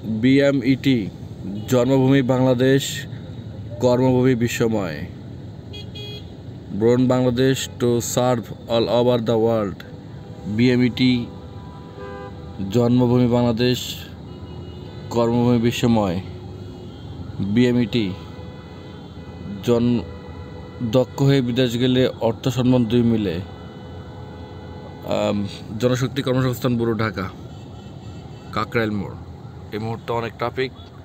BMET জন্মভূমি বাংলাদেশ, কর্মভূমি বিশ্বময়। Born Bangladesh to serve all over the world. BMET জন্মভূমি বাংলাদেশ, কর্মভূমি বিশ্বময়। BMET দক্ষ হয়ে বিদেশ গেলে অর্থ সম্মান দুই মিলে। জনশক্তি কর্মসংস্থান ব্যুরো, ঢাকা, কাকরাইল মোড়। এই মুহূর্তে অনেক ট্রাফিক।